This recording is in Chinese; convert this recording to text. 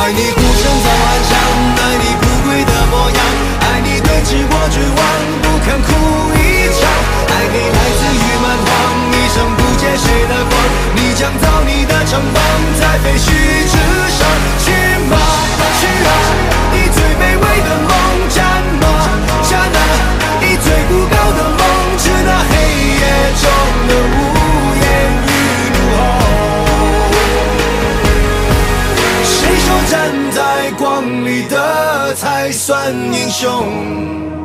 爱你孤身走暗巷，爱你不跪的模样，爱你对峙过绝望，不肯哭一场，爱你来自于蛮荒，一生不借谁的光，你将造你的城邦，在废墟之上，去吧，去啊，以最卑微的梦战吗？刹那，以最孤高的梦，致那黑夜中的无言与怒吼。谁说站在光里的才算英雄？